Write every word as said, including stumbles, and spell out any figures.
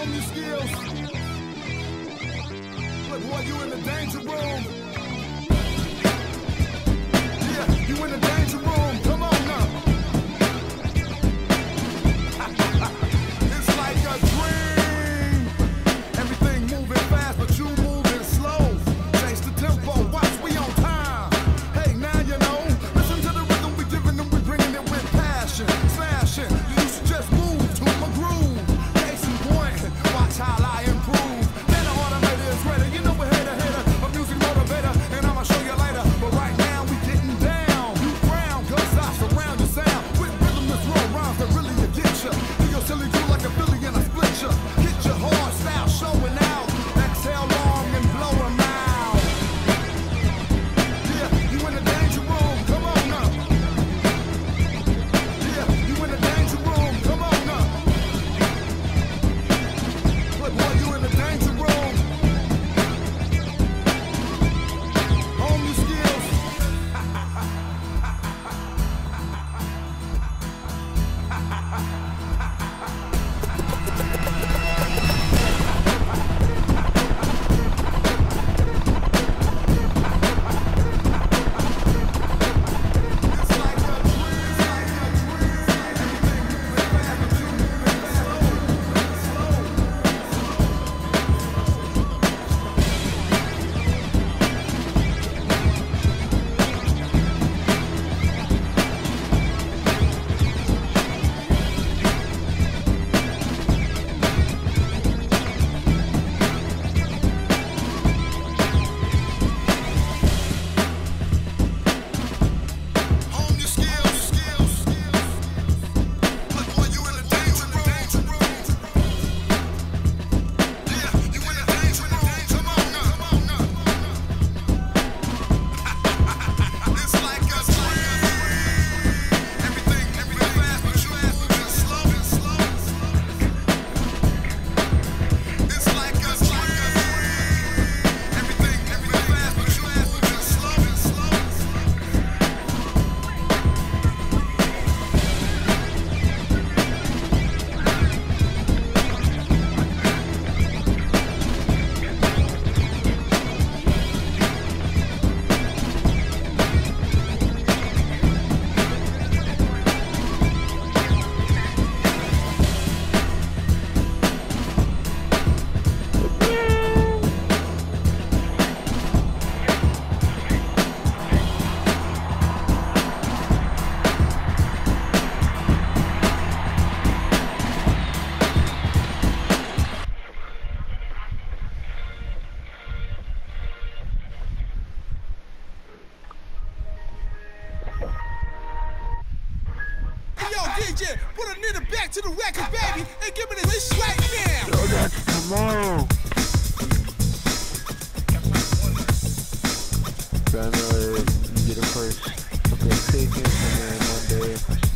Hone your skills. Look, boy, you in the danger room. Yeah, you in the danger room. Come on now. It's like a dream. Everything moving fast, but you moving slow. Change the tempo, watch, we on time. Hey, now you know. Listen to the rhythm we giving them, we bringing it with passion. Smashing, you used to just move to my groove. Case in point, watch how I improve. Then the automator is ready, you know we're hater, hater. A music motivator, and I'ma show you later. But right now we getting down. You frown, cause I surround your sound. With rhythm that's raw rhymes that really will get you. Do your silly do like a Philly and I split you. Hit your hard style, showing out. Exhale long and blow 'em out. Yeah, you in the danger room, come on now. Yeah, you in the danger room, come on now. Look, boy, you in the danger room. Hone your skills. It's like a dream, it's like a dream. Everything moving fast, but you moving slow, Hone your skills, skills. Look, boy, you in the danger room. Yeah, you in the danger room. Come on now, come on now. It's like a dream. Everything, everything fast, but you moving slow, slow. It's like a dream. Everything, everything fast, but you moving slow, slow. Yo, D J, put a nigga back to the record, baby, and give me this right now. Yo, that's tomorrow. January, you get it first. Okay, taken, and then Monday.